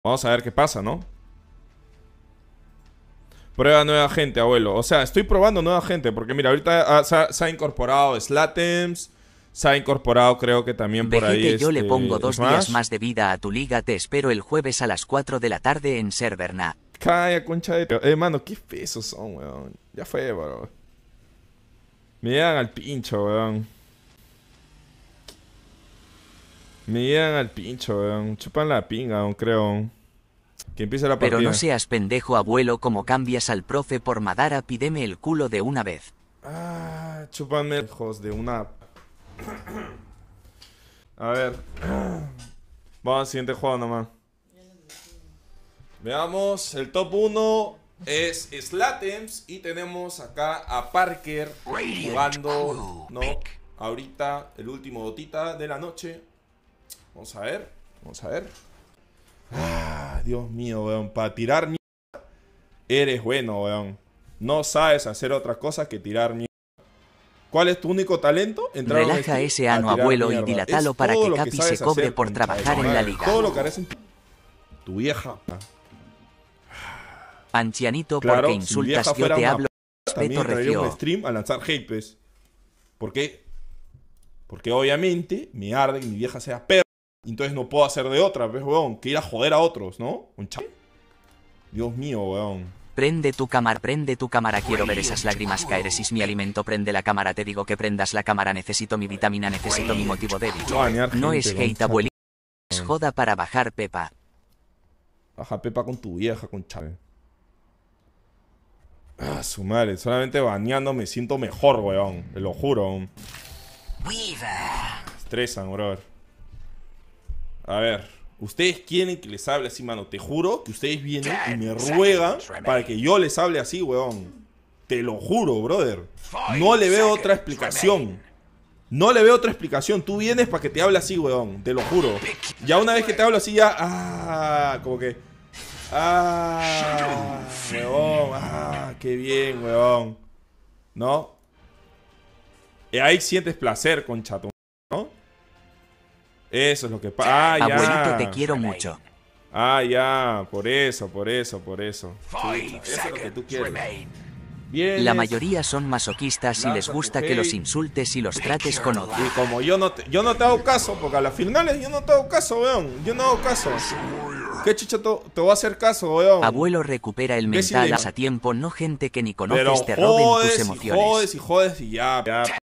Vamos a ver qué pasa, ¿no? Prueba nueva gente, abuelo. O sea, estoy probando nueva gente. Porque mira, ahorita se ha incorporado Slatems. Se ha incorporado, creo que también por ahí Vegete, yo le pongo 2 días Smash. más de vida a tu liga. Te espero el jueves a las 4 de la tarde en Serverna. Calla, concha de... mano, qué pesos son, weón. Ya fue, bro. Me llegan al pincho, weón. Me llegan al pincho, weón. Chupan la pinga, weón, creo. Que empiece la partida. Pero no seas pendejo, abuelo, como cambias al profe por Madara. Pídeme el culo de una vez. Ah, chúpame, hijos de una... A ver. Vamos al siguiente juego nomás. Veamos, el top 1 es Slatems. Y tenemos acá a Parker jugando, ¿no? Ahorita, el último dotita de la noche. Vamos a ver, vamos a ver. Ah, Dios mío, weón. Para tirar mierda eres bueno, weón. No sabes hacer otra cosa que tirar mierda. ¿Cuál es tu único talento? Entrar Relaja ese ano, abuelo, mierda. y dilatalo Es para todo que lo Capi sabes se cobre hacer, por concha trabajar de en la madre. liga. Todo lo que harás en tu vieja. Ancianito, Claro, porque si mi insultas, vieja yo fuera te una hablo. también Respeto entraría un regió. stream a lanzar hate, pues. ¿Por qué? Porque obviamente me arde que mi vieja sea perra. Y entonces no puedo hacer de otra, ¿ves, weón? Que ir a joder a otros, ¿no? Dios mío, weón. Prende tu cámara, quiero ver esas lágrimas caer. Si es mi alimento, prende la cámara, te digo que prendas la cámara. Necesito mi vitamina, necesito mi motivo débil. No es hate, abuelito, es joda para bajar Pepa. Baja Pepa con tu vieja, concha. Ah, su madre. Solamente baneando me siento mejor, weón. Te lo juro, weón. Estresan, brother. A ver. Ustedes quieren que les hable así, mano. Te juro que ustedes vienen y me ruegan para que yo les hable así, weón. Te lo juro, brother. No le veo otra explicación. No le veo otra explicación. Tú vienes para que te hable así, weón. Te lo juro. Ya una vez que te hablo así, ya... Ah, como que... Ah, weón. Ah, qué bien, weón. ¿No? Y ahí sientes placer, concha, ¿no? Eso es lo que pasa. Ah, ya. Abuelito, te quiero mucho. Ah, ya. Por eso. Chucha, eso es lo que tú quieres. Vienes, La mayoría son masoquistas y les gusta que los insultes y los trates con odio. y como yo no te hago caso, porque a las finales yo no te hago caso, weón. Yo no hago caso. ¿Qué chucha te voy a hacer caso, weón? Abuelo, recupera el ¿Qué si mental le- a tiempo, no gente que ni conoces Pero te roben tus jodes y emociones. jodes y jodes y ya.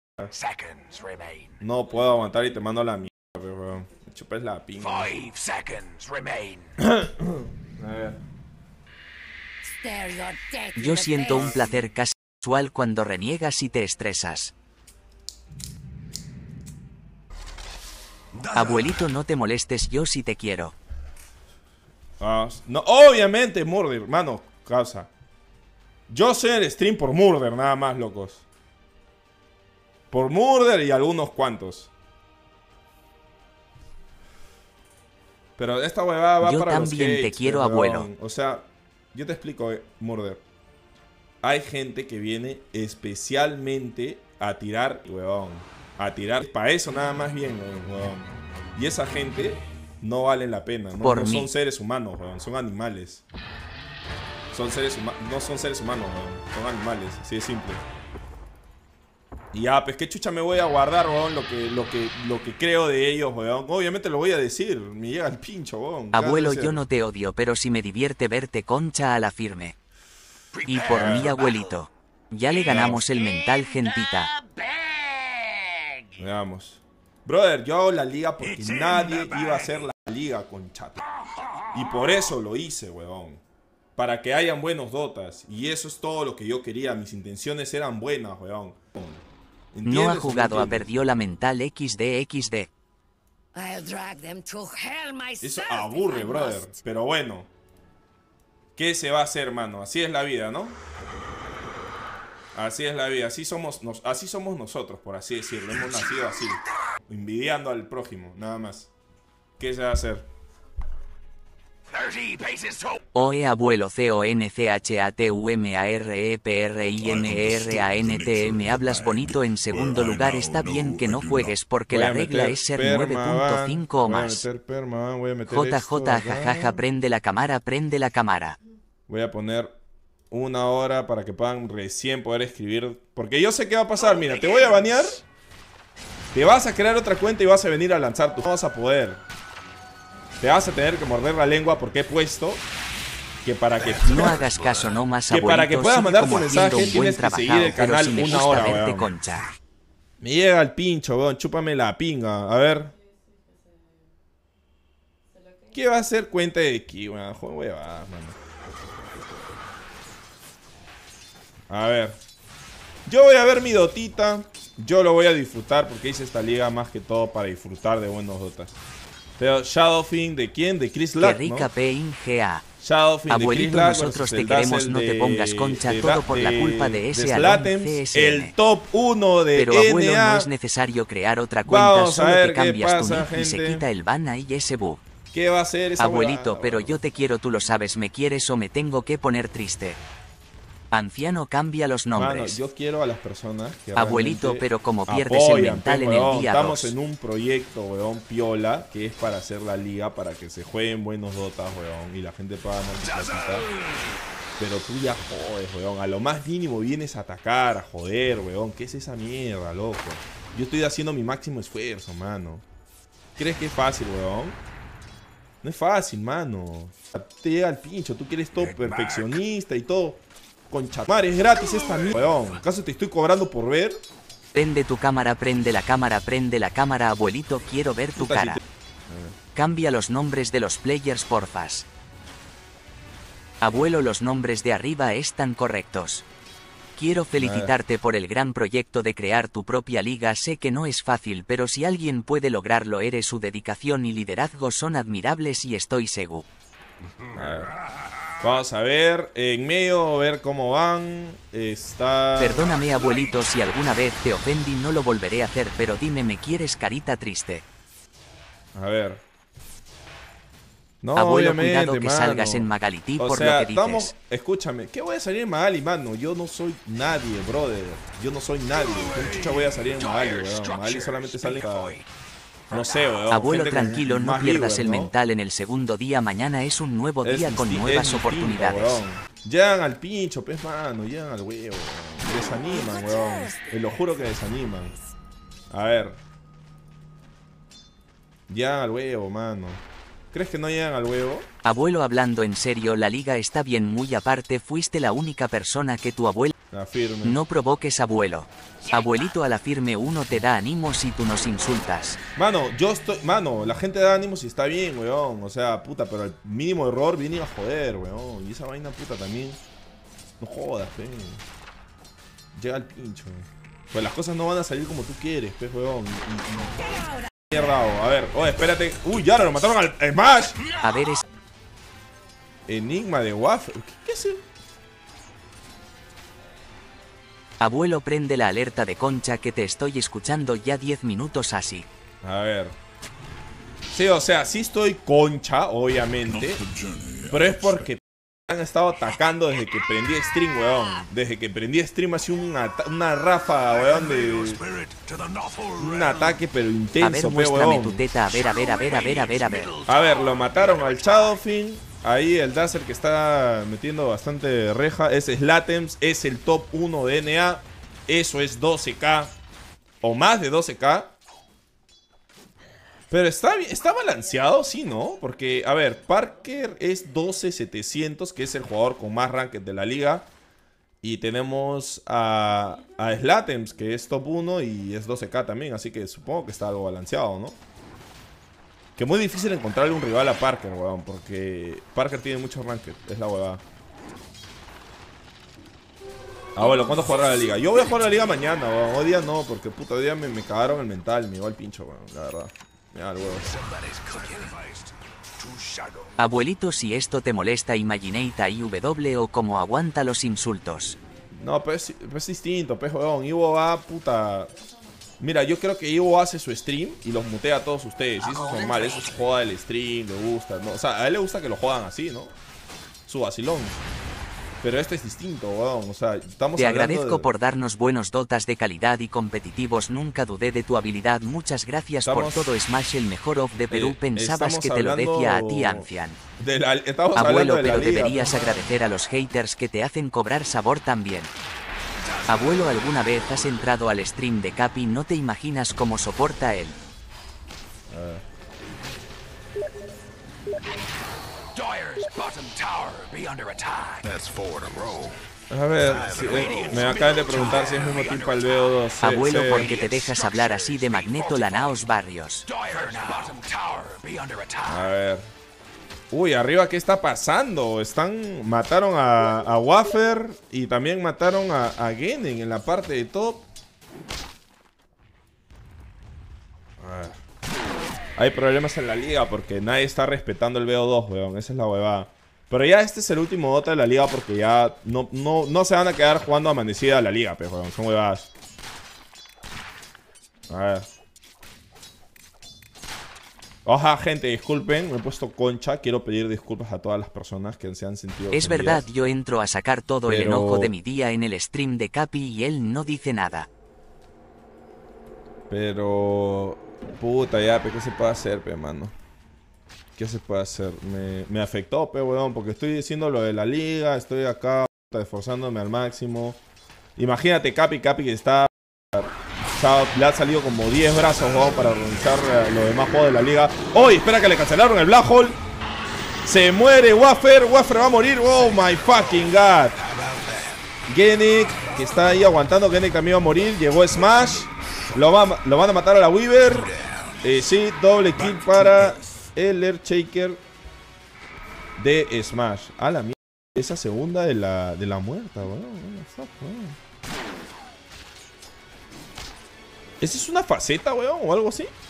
No puedo aguantar y te mando la mierda, weón. Me chupes la pinga. 5 seconds remain. A ver. Yo siento un placer casual cuando reniegas y te estresas. Abuelito, no te molestes, yo sí te quiero. Ah, no, obviamente Murder, hermano, causa. Yo soy el stream por Murder, nada más, locos. Por Murder y algunos cuantos. Pero esta huevada va Yo para los también te hates, quiero, weón. abuelo. O sea, yo te explico, Murder. Hay gente que viene especialmente a tirar, weón. A tirar. Para eso nada más bien, weón. Y esa gente no vale la pena. No, Por no mí. son seres humanos, weón. Son animales. Son seres humanos. No son seres humanos, weón. Son animales. Así de simple. Y ya, pues qué chucha me voy a guardar, weón, lo que creo de ellos, weón. Obviamente lo voy a decir. Me llega el pincho, weón. ¿Qué vas a Abuelo, hacer? yo no te odio, pero sí me divierte verte concha a la firme. Y por mi abuelito. Ya le ganamos el mental, gentita. Veamos. Brother, yo hago la liga porque nadie iba a hacer la liga con chato. Y por eso lo hice, weón. Para que hayan buenos dotas. Y eso es todo lo que yo quería. Mis intenciones eran buenas, weón. ¿Entiendes No ha o jugado a entiendes? perdió la mental XD. Eso aburre, brother. Pero bueno. ¿Qué se va a hacer, mano? Así es la vida, ¿no? Así es la vida. Así somos nosotros, por así decirlo. Hemos nacido así. Envidiando al prójimo, nada más. ¿Qué se va a hacer? Oe abuelo CONCHATUMAREPRINERANTM. Hablas bonito. En segundo lugar, está bien que no juegues porque la regla es ser 9.5 o más. JJ jajaja, prende la cámara, prende la cámara. Voy a poner 1 hora para que puedan recién poder escribir. Porque yo sé qué va a pasar. Mira, te voy a banear. Te vas a crear otra cuenta y vas a venir a lanzar tu... No vas a poder. Te vas a tener que morder la lengua porque he puesto que para que... No hagas caso, no más, que para que puedas mandar tu mensaje tienes que seguir el canal 1 hora, weón. Concha. Me llega el pincho, weón. Chúpame la pinga. A ver. ¿Qué va a hacer cuenta de aquí, weón? Joder, weón, mano. A ver. Yo voy a ver mi dotita. Yo lo voy a disfrutar porque hice esta liga más que todo para disfrutar de buenos dotas. Pero Shadowfiend, ¿de quién? De Chris Lack, Qué rica, ¿no? PINGA. Shadowfiend, abuelito, de Chris Lack, nosotros te queremos, no te pongas concha, todo por la culpa de ese Slatems, el top 1 de Pero abuelo, no es necesario crear otra cuenta, solo te cambias tu nick y se quita el ban ahí ese bug. ¿Qué va a hacer esa abuelito, huevada? pero yo te quiero, tú lo sabes, ¿me quieres o me tengo que poner triste? Anciano, cambia los nombres. Mano, yo quiero a las personas que abuelito, pero como pierdes el mental en el día 2. Estamos en un proyecto, weón, piola, que es para hacer la liga, para que se jueguen buenos dotas, weón, y la gente pueda ganar su platita. Pero tú ya jodes, weón. A lo más mínimo vienes a atacar, a joder, weón. ¿Qué es esa mierda, loco? Yo estoy haciendo mi máximo esfuerzo, mano. ¿Crees que es fácil, weón? No es fácil, mano. Te llega al pincho, tú quieres todo perfeccionista y todo. Concha madre, es gratis esta mierda, weón. ¿Acaso te estoy cobrando por ver? Prende tu cámara, prende la cámara, prende la cámara, abuelito, quiero ver tu cara. Cambia los nombres de los players, porfas. Abuelo, los nombres de arriba están correctos. Quiero felicitarte por el gran proyecto de crear tu propia liga. Sé que no es fácil, pero si alguien puede lograrlo, eres. Su dedicación y liderazgo son admirables y estoy seguro. Vamos a ver, en medio, a ver cómo van. Está... Perdóname, abuelito, si alguna vez te ofendí, no lo volveré a hacer, pero dime, ¿me quieres, carita triste? A ver. No, abuelo, obviamente, cuidado que mano. salgas en Magality por sea, lo que dices. Escúchame, ¿qué voy a salir en Magali, mano? Yo no soy nadie, brother. Yo no soy nadie. ¿Qué chucha voy a salir en Magali, weón? Magali solamente sale para... No sé, weón. Abuelo, tranquilo, no pierdas el mental en el segundo día. Mañana es un nuevo día con nuevas oportunidades. Weón. Llegan al pincho, pez, mano. Llegan al huevo, weón. Desaniman, weón. Te lo juro que desaniman. A ver. Llegan al huevo, mano. ¿Crees que no llegan al huevo? Abuelo, hablando en serio, la liga está bien, muy aparte, fuiste la única persona que tu abuelo... La firme. No provoques, abuelo. Abuelito, a la firme uno te da ánimos y tú nos insultas. Mano, yo estoy... Mano, la gente da ánimos y está bien, weón. O sea, puta, pero el mínimo error viene a joder, weón. Y esa vaina, puta, también... No jodas, pe. Llega al pincho. Pues las cosas no van a salir como tú quieres, pe, weón. Mierda, a ver, espérate. Uy, ya lo mataron al Smash. A ver, es... Enigma de Waffle. ¿Qué es eso? Abuelo, prende la alerta de concha que te estoy escuchando ya 10 minutos así. A ver. Sí, o sea, sí estoy concha, obviamente. Pero es porque han estado atacando desde que prendí stream, weón. Desde que prendí stream así una ráfaga, weón, de... Un ataque pero intenso, a ver, muéstrame tu teta, a ver. A ver, lo mataron al Shadowfiend. Ahí el Dazzler que está metiendo bastante reja. Es Slatems, es el top 1 de NA. Eso es 12k. O más de 12k. Pero está balanceado, sí, ¿no? Porque, a ver, Parker es 12.700, que es el jugador con más ranked de la liga. Y tenemos a Slatems, que es top 1 y es 12k también. Así que supongo que está algo balanceado, ¿no? Que muy difícil encontrarle un rival a Parker, weón. Porque Parker tiene mucho ranked, es la huevada. Abuelo, ¿cuándo jugará la liga? Yo voy a jugar la liga mañana, weón. Hoy día no, porque puta, hoy día me cagaron el mental. Me iba al pincho, weón, la verdad. Me da el huevo. Abuelito, si esto te molesta, Imaginate IW o como aguanta los insultos. No, pues es distinto, pues, weón. Ivo va, puta... Mira, yo creo que Ivo hace su stream y los mutea a todos ustedes. Y eso es normal, eso se joda el stream, le gusta, ¿no? O sea, a él le gusta que lo jodan así, ¿no? Su vacilón. Pero este es distinto, weón. O sea, estamos Te agradezco por darnos buenos dotas de calidad y competitivos. Nunca dudé de tu habilidad. Muchas gracias por todo. Smash, el mejor off de Perú. Pensabas que te lo decía a ti, Ancian. Abuelo, pero deberías agradecer a los haters que te hacen cobrar sabor también. Abuelo, ¿alguna vez has entrado al stream de Capi? No te imaginas cómo soporta él. A ver, me acaban de preguntar si es mismo team para el BO2. Abuelo, ¿por qué te dejas hablar así de Magneto Lanaos Barrios? A ver. Uy, arriba, ¿qué está pasando? Mataron a Wafer y también mataron a Genen en la parte de top. A ver. Hay problemas en la liga porque nadie está respetando el BO2, weón. Esa es la huevada. Pero ya este es el último Dota de la liga porque ya no se van a quedar jugando amanecida a la liga, pues, weón. Son huevadas. A ver. Oja, gente, disculpen, me he puesto concha. Quiero pedir disculpas a todas las personas que se han sentido Es verdad, yo entro a sacar todo el enojo de mi día en el stream de Capi y él no dice nada. Pero... Puta, ya, ¿qué se puede hacer, pe, mano? ¿Qué se puede hacer? Me afectó, pe, weón, porque estoy diciendo lo de la liga, estoy acá esforzándome al máximo. Imagínate, Capi que está... Le ha salido como 10 brazos, weón, para organizar los demás juegos de la liga. ¡Oh! Espera que le cancelaron el Black Hole. Se muere Wafer va a morir. ¡Oh, my fucking God! Genic, que está ahí aguantando. Genic también va a morir. Llegó Smash. Lo van a matar a la Weaver. Sí, doble kill para el Earthshaker de Smash. A la mierda. Esa segunda de la muerta, weón. ¿Esa es una faceta, weón? ¿O algo así?